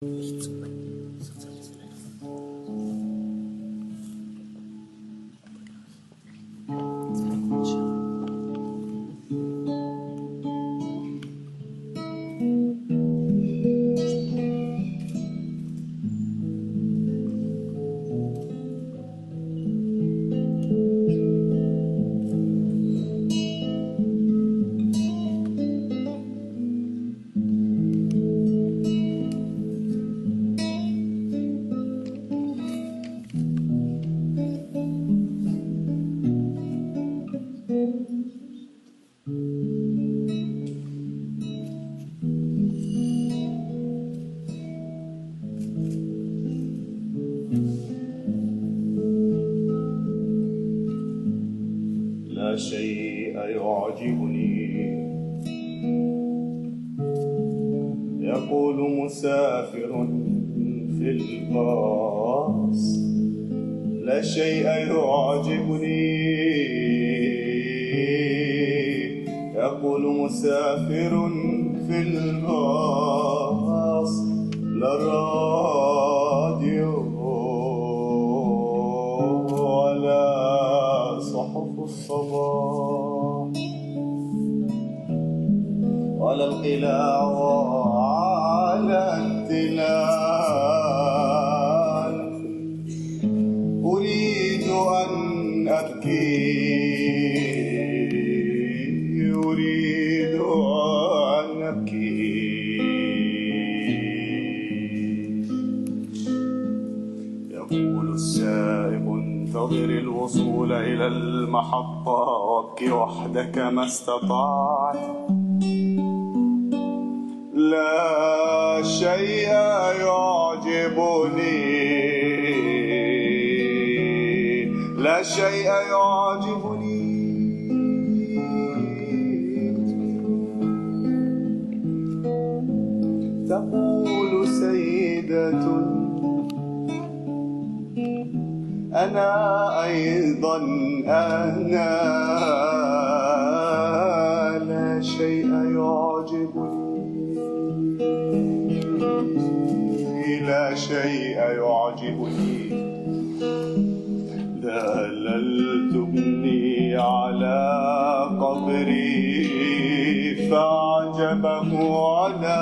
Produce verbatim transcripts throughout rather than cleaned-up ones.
لا شيء يعجبني، يقول مسافر في الباص. لا شيء يعجبني، يقول مسافر في الباص. لا راديو ولا صحف الصباح، ولا القلاع على التلال. أريد أن أبكي، أريد أن أبكي. يقول السائق انتظر الوصول إلى المحطة وابكي وحدك ما استطعت. لا شيء يعجبني، لا شيء يعجبني. تقول سيدة أنا أيضا أنا، لا شيء يعجبني، لا شيء يعجبني. دللت ابني على قبري فأعجبه على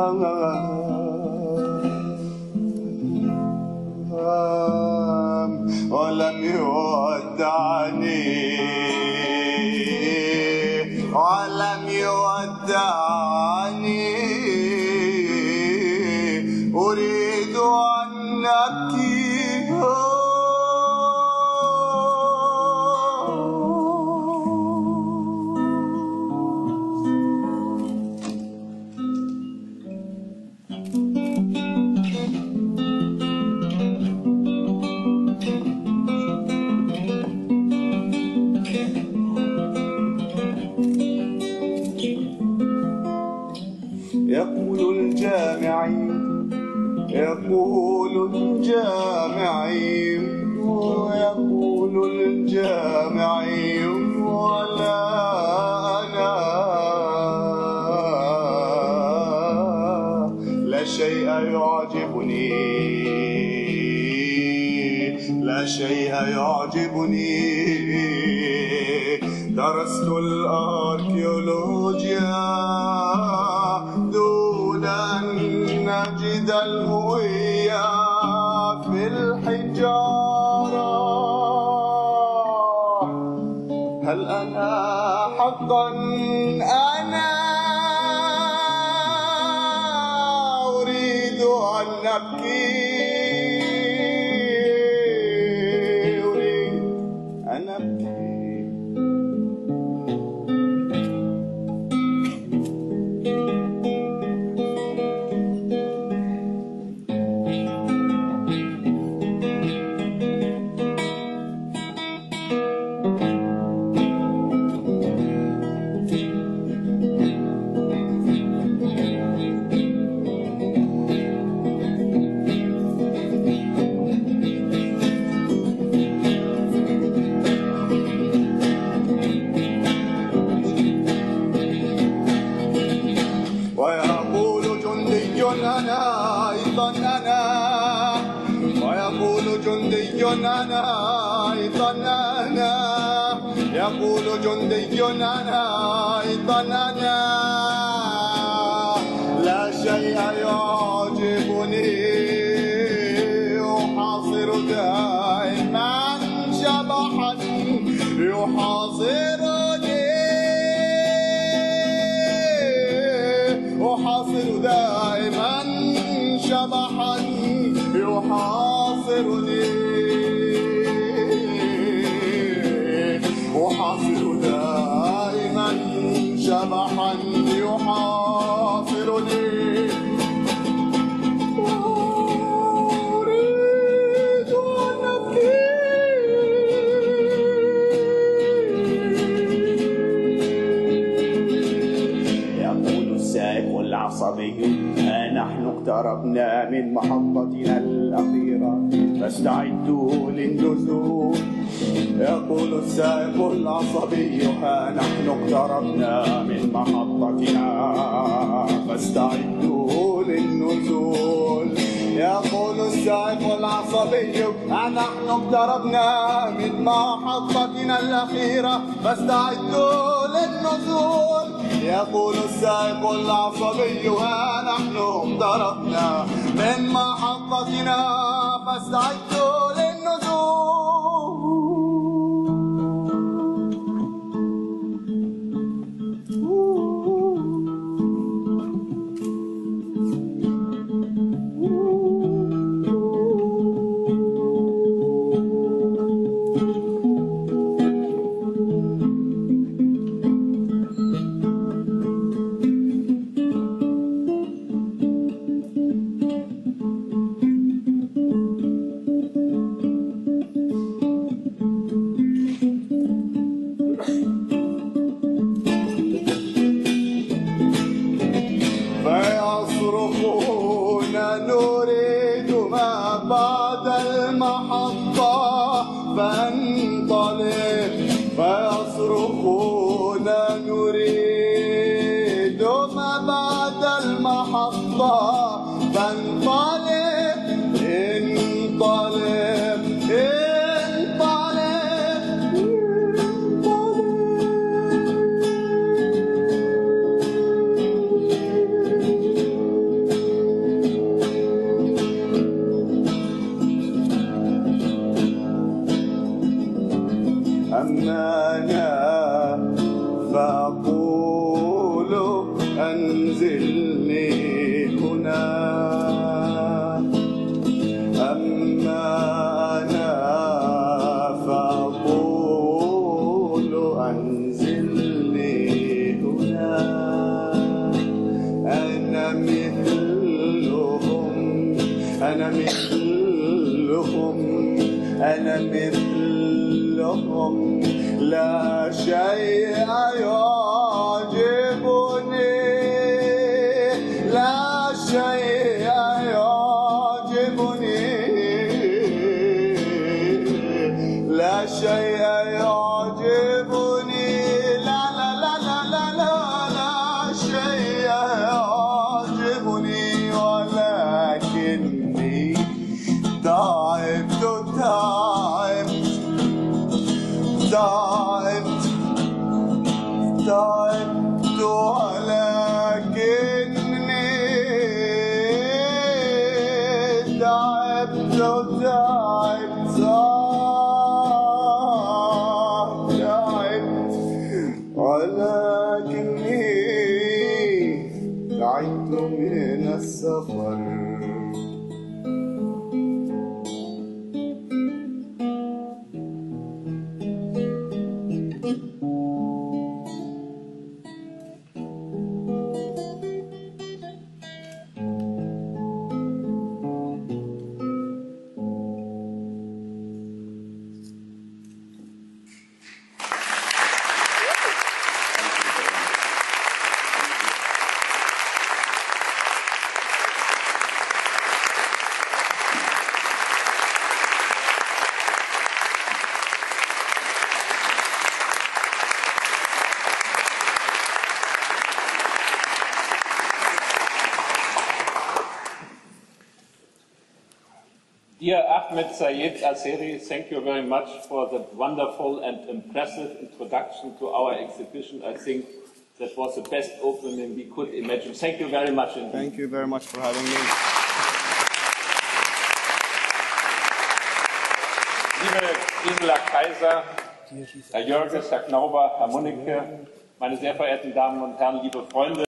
ولم يودعني، ولم يودعني. أريد أن أبكي. يقول الجامعي، يقول الجامعي، يقول الجامعي ولا أنا. لا شيء يعجبني، لا شيء يعجبني. درست الأركيولوجيا دون أن نجد الهوية في الحجارة. هل أنا حقا أنا أريد أن أبكي، أريد أن أبكي. أيضا أنا، ويقول جندي أنا أيضا أنا، يقول جندي أنا أيضا أنا. لا شيء يعجبني، أحاصر دائما شبحا يحاصرني، أحاصر دائما شبحا يحاصرني، أحاصر دائما شبحا يحاصرني. وأريد أن أبكي، يقول السائق العصبي نحن اقتربنا من محطتنا الأخيرة فاستعدوا للنزول. يقول السائق العصبي ها نحن اقتربنا من محطتنا فاستعدوا للنزول. يقول السائق العصبي ها نحن اقتربنا من محطتنا الأخيرة فاستعدوا للنزول. يقول السائق العصبي ها نحن اقتربنا من محطتنا فاستعدوا للنزول. فيصرخون نريد ما بعد المحطة فانطلق، فيصرخون نريد ما بعد المحطة فانطلق، انطلق أما أنا فأقول أنزلني هنا، أما أنا فأقول أنزلني هنا. أنا مثلهم، أنا مثلهم، أنا مثلهم، لا شيء يعجبني، لا شيء يعجبني، لا شيء يعجبني، لا لا لا لا لا لا لا شيء يعجبني، ولكني تعبت تعبت تعبت تعبت ولكني تعبت تعبت تعبت ولكني تعبت من السفر. Dear Ahmed Sayed Al-Seri, thank you very much for the wonderful and impressive introduction to our exhibition. I think that was the best opening we could imagine. Thank you very much indeed. Thank you very much for having me. Liebe Gisela Kaiser, Herr Jörges, Herr Knauber, Herr Munnecke, meine sehr verehrten Damen und Herren, liebe Freunde.